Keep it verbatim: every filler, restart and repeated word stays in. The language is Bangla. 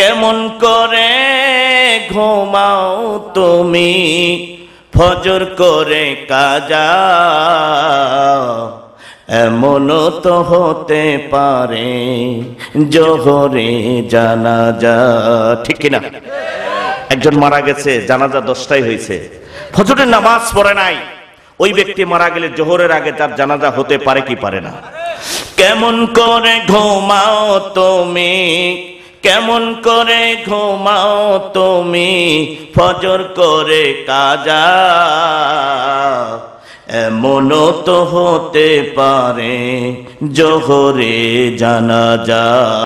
কেমন করে ঘুমাও তুমি ফজর করে কাজা, এমনও তো হতে পারে জোহরে জানাজা। ঠিক কিনা? একজন মারা গেছে, জানাজা দশটায় হয়েছে, ফজরের নামাজ পড়ে নাই, ওই ব্যক্তি মারা গেলে জোহরের আগে তার জানাজা হতে পারে কি পারে না? কেমন করে ঘুমাও তুমি, কেমন করে ঘুমাও তুমি ফজর করে কাজা, এমনও তো হতে পারে জোহরে জানাজা।